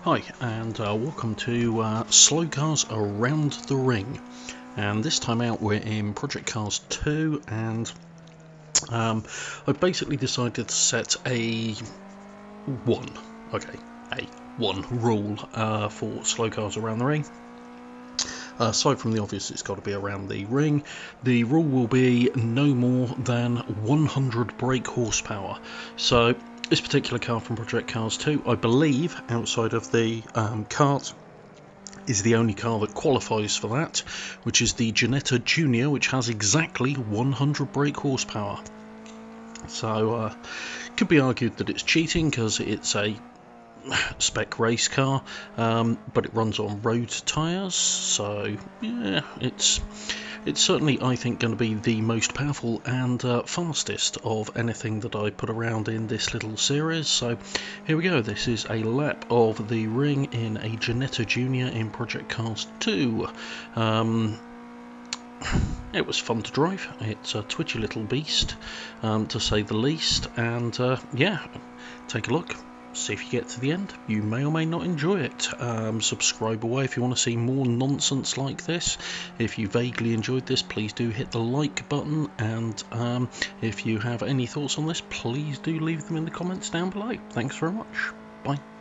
Hi, and welcome to Slow Cars Around the Ring. And this time out we're in Project Cars 2, and I basically decided to set a 1 rule for Slow Cars Around the Ring. Aside from the obvious, it's got to be around the ring. The rule will be no more than 100 brake horsepower. So this particular car from Project Cars 2, I believe, outside of the kart, is the only car that qualifies for that, which is the Ginetta Jnr, which has exactly 100 brake horsepower. So could be argued that it's cheating because it's a spec race car, but it runs on road tyres, so yeah, it's certainly, I think, going to be the most powerful and fastest of anything that I put around in this little series. So here we go, this is a lap of the ring in a Ginetta Jnr in Project Cars 2. It was fun to drive. It's a twitchy little beast, to say the least, and yeah, take a look. See if you get to the end. You may or may not enjoy it. Subscribe away if you want to see more nonsense like this. If you vaguely enjoyed this, please do hit the like button, and if you have any thoughts on this, please do leave them in the comments down below. Thanks very much. Bye.